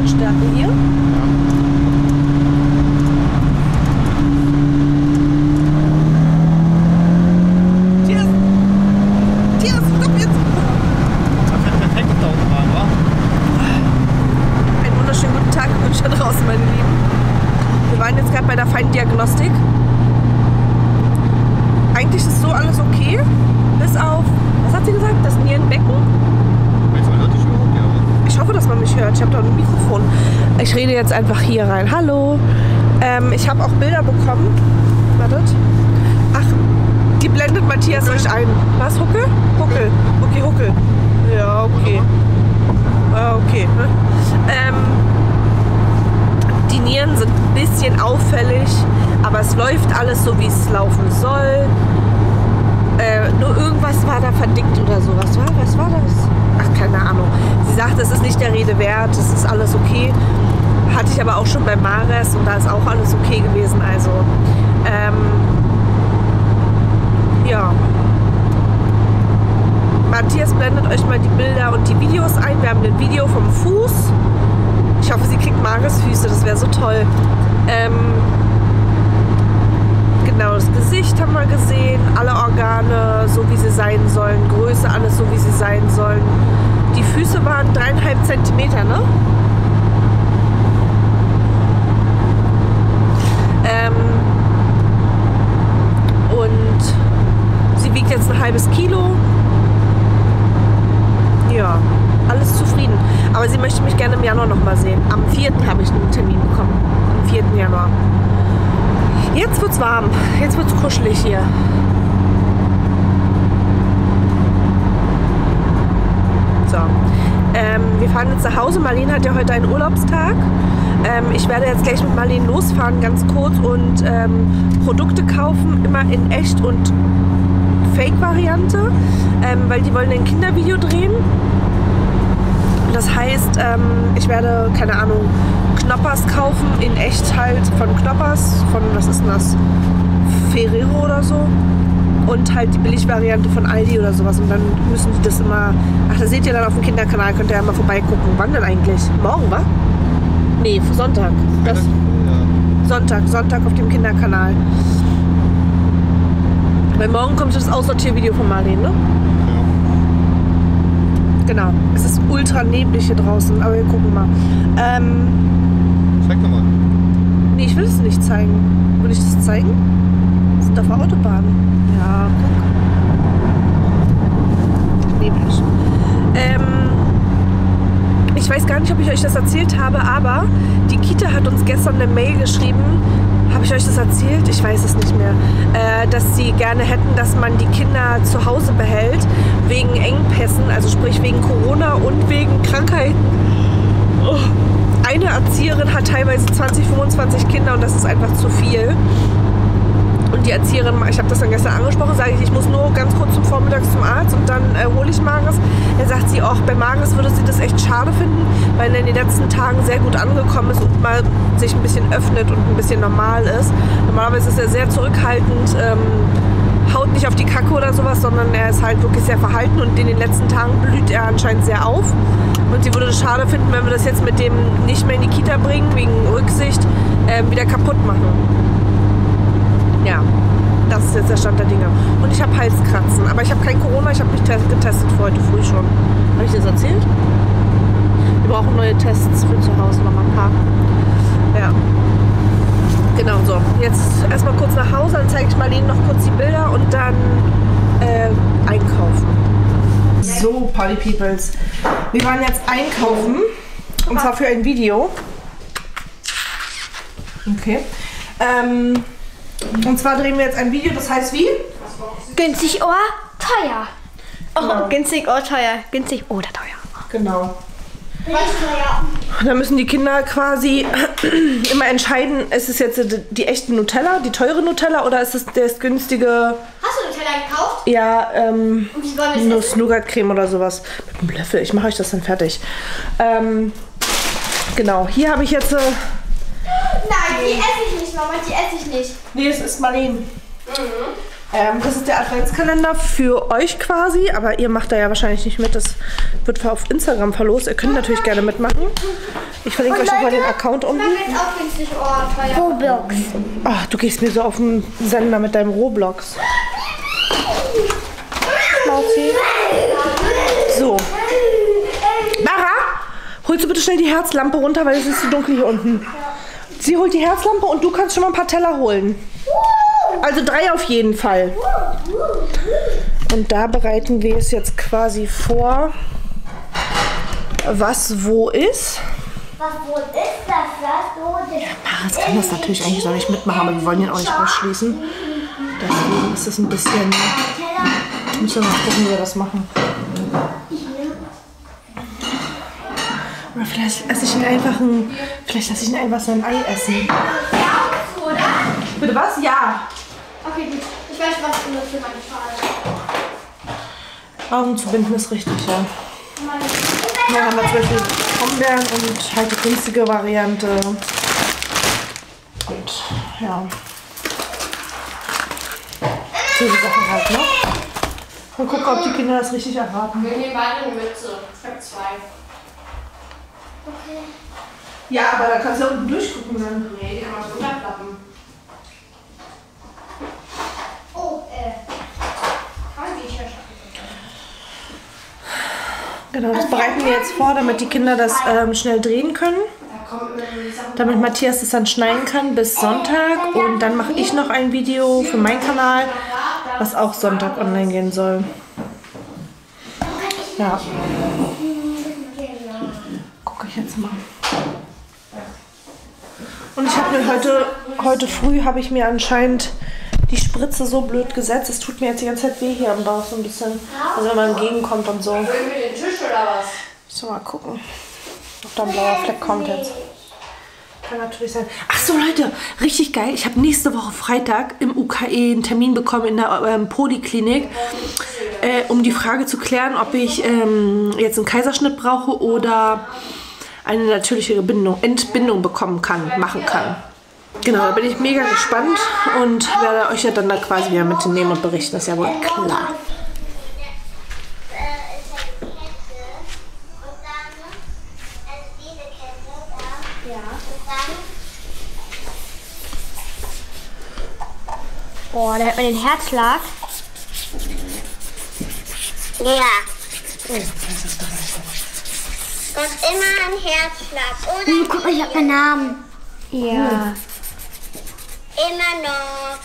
Lautstärke hier. Diagnostik. Eigentlich ist so alles okay, bis auf, was hat sie gesagt, das Nierenbecken? Ich hoffe, dass man mich hört. Ich habe da ein Mikrofon. Ich rede jetzt einfach hier rein. Hallo. Ich habe auch Bilder bekommen. Wartet. Ach, die blendet Matthias euch ein. Was? Huckel? Huckel. Okay, Huckel. Ja, okay. Okay. Die Nieren sind ein bisschen auffällig, aber es läuft alles so, wie es laufen soll. Nur irgendwas war da verdickt oder sowas. Was war das? Ach, keine Ahnung. Sie sagt, es ist nicht der Rede wert, es ist alles okay. Hatte ich aber auch schon bei Mares und da ist auch alles okay gewesen. Also, ja. Matthias blendet euch mal die Bilder und die Videos ein. Wir haben ein Video vom Fuß. Ich hoffe, sie kriegt Mares Füße, das wäre so toll. Genau, das Gesicht haben wir gesehen, alle Organe, so wie sie sein sollen, Größe, alles so wie sie sein sollen. Die Füße waren 3,5 Zentimeter, ne? Und sie wiegt jetzt ein halbes Kilo. Ja, alles zufrieden. Aber sie möchte mich gerne im Januar noch mal sehen. Am 4. habe ich einen Termin bekommen. Am 4. Januar. Jetzt wird's warm. Jetzt wird's kuschelig hier. So. Wir fahren jetzt nach Hause. Marlene hat ja heute einen Urlaubstag. Ich werde jetzt gleich mit Marlene losfahren, ganz kurz, und Produkte kaufen, immer in echt und Fake-Variante, weil die wollen ein Kindervideo drehen. Das heißt, ich werde, keine Ahnung, Knoppers kaufen, in echt halt von Knoppers, von, was ist denn das, Ferrero oder so. Und halt die Billigvariante von Aldi oder sowas. Und dann müssen die das immer, ach, das seht ihr dann auf dem Kinderkanal, könnt ihr ja mal vorbeigucken. Wann denn eigentlich? Morgen, wa? Nee, Sonntag. Das, ja. Sonntag auf dem Kinderkanal. Weil morgen kommt das Aussortiervideo von Marlene, ne? Genau, es ist ultra neblig hier draußen, aber wir gucken mal. Zeig doch mal. Nee, ich will es nicht zeigen. Will ich das zeigen? Wir sind auf der Autobahn. Ja, guck. Neblig. Ich weiß gar nicht, ob ich euch das erzählt habe, aber die Kita hat uns gestern eine Mail geschrieben. Habe ich euch das erzählt? Ich weiß es nicht mehr. Dass sie gerne hätten, dass man die Kinder zu Hause behält, wegen Engpässen, also sprich wegen Corona und wegen Krankheiten. Oh. Eine Erzieherin hat teilweise 20, 25 Kinder und das ist einfach zu viel. Und die Erzieherin, ich habe das dann gestern angesprochen, sage ich muss nur ganz kurz vormittags zum Arzt und dann hole ich Maris. Dann sagt sie auch, bei Maris würde sie das echt schade finden, weil er in den letzten Tagen sehr gut angekommen ist und mal sich ein bisschen öffnet und ein bisschen normal ist. Normalerweise ist er sehr zurückhaltend, haut nicht auf die Kacke oder sowas, sondern er ist halt wirklich sehr verhalten und in den letzten Tagen blüht er anscheinend sehr auf. Und sie würde es schade finden, wenn wir das jetzt mit dem nicht mehr in die Kita bringen, wegen Rücksicht, wieder kaputt machen. Ja, das ist jetzt der Stand der Dinge. Und ich habe Halskratzen, aber ich habe kein Corona, ich habe mich getestet für heute früh schon. Habe ich das erzählt? Wir brauchen neue Tests für zu Hause, noch mal ein paar. Ja. Genau, so. Jetzt erstmal kurz nach Hause, dann zeige ich Marlene noch kurz die Bilder und dann einkaufen. So, Party Peoples. Wir waren jetzt einkaufen. Und zwar für ein Video. Okay. Und zwar drehen wir jetzt ein Video, das heißt wie? Günstig oder teuer. Oh, Genau. günstig oder teuer. Günstig oder teuer. Genau. Was teuer? Und da müssen die Kinder quasi immer entscheiden, ist es jetzt die echte Nutella, die teure Nutella, oder ist es das günstige, Hast du Nutella gekauft? ja, Und wie wollen wir das Nuss-Nougat-Creme oder sowas. Mit einem Löffel, ich mache euch das dann fertig. Genau, hier habe ich jetzt... Nein, die esse ich nicht, Mama, die esse ich nicht. Nee, das ist Marlene. Das ist der Adventskalender für euch quasi, aber ihr macht da ja wahrscheinlich nicht mit. Das wird auf Instagram verlost. Ihr könnt natürlich gerne mitmachen. Ich verlinke euch nochmal den Account unten. Auch günstig Roblox. Ach, du gehst mir so auf den Sender mit deinem Roblox. Schnauzi. So. Mara, holst du bitte schnell die Herzlampe runter, weil es ist zu dunkel hier unten. Sie holt die Herzlampe und du kannst schon mal ein paar Teller holen. Also 3 auf jeden Fall. Und da bereiten wir es jetzt quasi vor, was wo ist. Was wohl ist das? Maras kann das natürlich eigentlich noch nicht mitmachen, aber wir wollen ihn auch nicht ausschließen. Deswegen ist es ein bisschen... Müssen wir mal gucken, wie wir das machen. Oder vielleicht lasse ich ihn einfach sein Ei essen. Bitte was? Ja. Okay, gut. Ich weiß, was du für meine Schale. Augen zu binden ist richtig, ja. Hier haben wir zum Beispiel Brombeeren und halt die günstige Variante. Und ja. So die Sachen halt, ne? Und gucken, ob die Kinder das richtig erwarten. Wir nehmen beide eine Mütze. Ich habe 2. Okay. Ja, aber da kannst du ja unten durchgucken dann. Nee, die kann man runterklappen. Oh, Kann die ich ja schaffen. Genau, das bereiten wir jetzt vor, damit die Kinder das schnell drehen können. Damit Matthias das dann schneiden kann bis Sonntag. Und dann mache ich noch ein Video für meinen Kanal, was auch Sonntag online gehen soll. Ja. Gucke ich jetzt mal. Und ich habe mir heute früh habe ich mir anscheinend die Spritze so blöd gesetzt. Es tut mir jetzt die ganze Zeit weh hier am Bauch so ein bisschen. Also wenn man entgegenkommt und so. Wollen wir den Tisch oder was? So, mal gucken, ob da ein blauer Fleck kommt jetzt. Kann natürlich sein. Ach so, Leute, richtig geil. Ich habe nächste Woche Freitag im UKE einen Termin bekommen in der Poliklinik, um die Frage zu klären, ob ich jetzt einen Kaiserschnitt brauche oder eine natürliche Entbindung machen kann. Genau, da bin ich mega gespannt und werde euch ja dann da quasi wieder mitnehmen und berichten. Das ist ja wohl klar. Boah, da hört man den Herzschlag. Ja. Und immer ein Herzschlag. Oder Guck mal, ich hab meinen Namen. Ja. immer noch.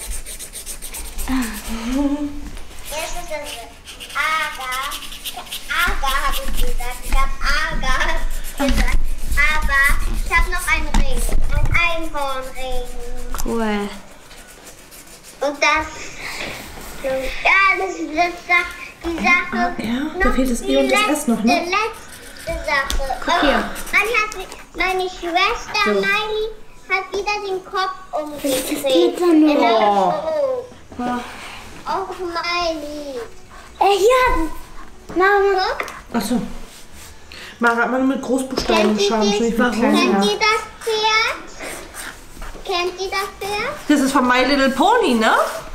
Jetzt ist es Aga habe ich gesagt. Ich habe Aga gesagt. Aber ich habe noch einen Ring. Ein Einhornring. Cool. Und das... Ja, das ist die Sache. Ja, da fehlt das E und das S noch, ne? Die letzte Sache. Guck hier. Meine Schwester Miley hat wieder den Kopf umgedreht. Das geht so nur. In der Oh. Büro. Auch Miley. Hier. Mama. Guck. Achso. Mara hat man mit Großbuchstaben geschaut, nicht mit kleinen. Kennt Ja. ihr das Pferd? Kennt ihr das Pferd? Das ist von My Little Pony, ne?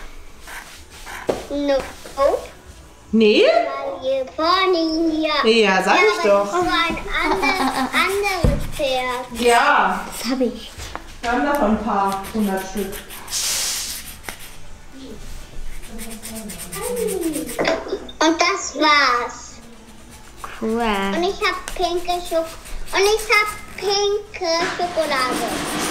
No. Nee? Ihr Pony hier. Ja, sag ich doch. Das war ein anderes Pferd. Ja, Das habe ich. wir haben davon ein paar 100 Stück. Und das war's. Cool. Und ich habe pinke Schokolade.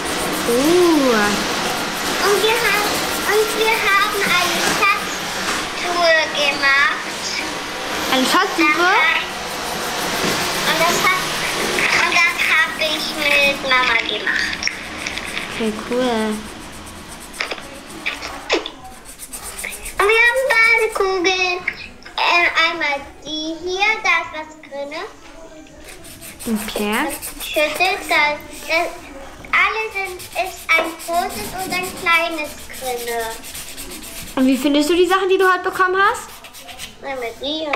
Und wir haben eine Schatztour gemacht. Eine Schatzsuche? Und das habe ich mit Mama gemacht. Okay, cool. Und wir haben Badekugeln. Einmal die hier, da ist was drin. Okay. Schüttelt, ist ein großes und ein kleines drin. Und wie findest du die Sachen, die du heute bekommen hast? Mit die.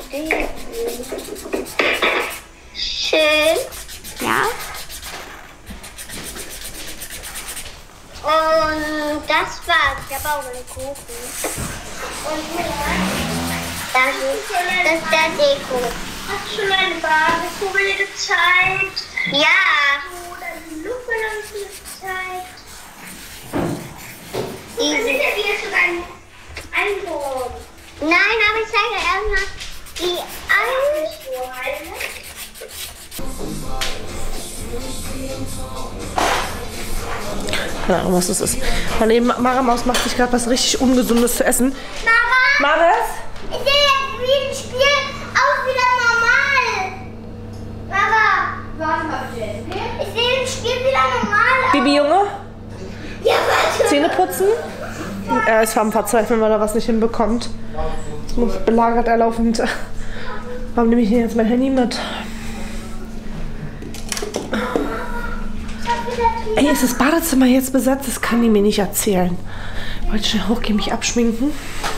Schön. Ja? Und das war's. Ich habe auch einen Kuchen. Und das ist der Deko. Hast du schon eine Badekugel gezeigt? Ja. Keine Ahnung, was das ist. Mara Maus macht sich gerade was richtig Ungesundes zu essen. Mama, Maris? ich sehe jetzt wie ein Spiel auch wieder normal. Mama, Warte mal bitte, okay? ich sehe ein Spiel wieder normal aus. Bibi, Junge? Ja, warte. Zähne putzen? Er ist am Verzweifeln, weil er was nicht hinbekommt. Jetzt muss belagert er laufend. Warum nehme ich denn jetzt mein Handy mit? Ey, ist das Badezimmer jetzt besetzt? Das kann die mir nicht erzählen. Ich wollte schnell hochgehen, mich abschminken.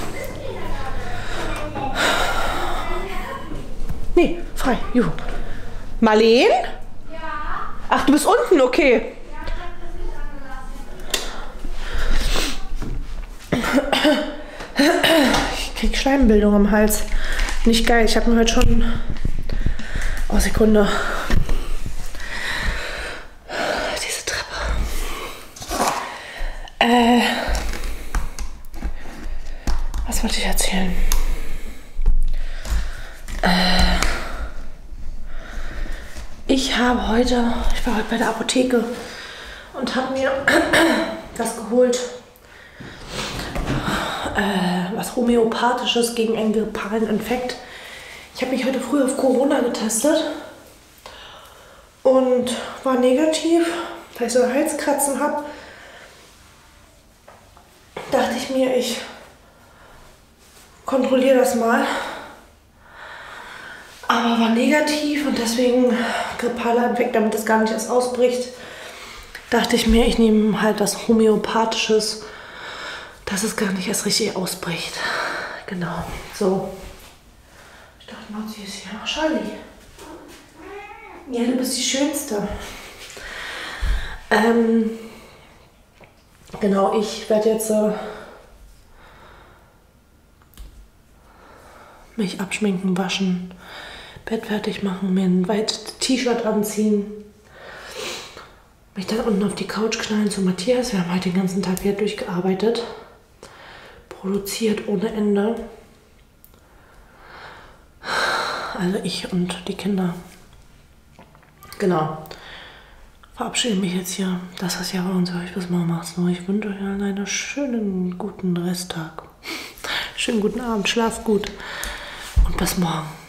Nee, frei. Juhu. Marleen? Ja. Ach, du bist unten, okay. Ich krieg Schleimbildung am Hals. Nicht geil. Ich habe mir heute schon... Oh, Sekunde. Diese Treppe. Was wollte ich erzählen? Ich war heute bei der Apotheke und habe mir das geholt. Was Homöopathisches gegen einen grippalen Infekt. Ich habe mich heute früh auf Corona getestet und war negativ, weil ich so Halskratzen habe. Dachte ich mir, ich kontrolliere das mal. Aber war negativ und deswegen grippaler Infekt, damit das gar nicht erst ausbricht, dachte ich mir, ich nehme halt was Homöopathisches, dass es gar nicht erst richtig ausbricht. Genau, so. Ich dachte mal, sie ist hier. Ach, Charlie. Ja, du bist die Schönste. Genau, ich werde jetzt mich abschminken, waschen, Bett fertig machen, mir ein weites T-Shirt anziehen, mich dann unten auf die Couch knallen zu Matthias. Wir haben halt den ganzen Tag hier durchgearbeitet, produziert ohne Ende. Also ich und die Kinder. Genau. Verabschiede mich jetzt hier. Das ist ja bei uns euch bis morgen 18 Uhr. Ich wünsche euch allen einen schönen, guten Resttag. Schönen guten Abend, schlaft gut und bis morgen.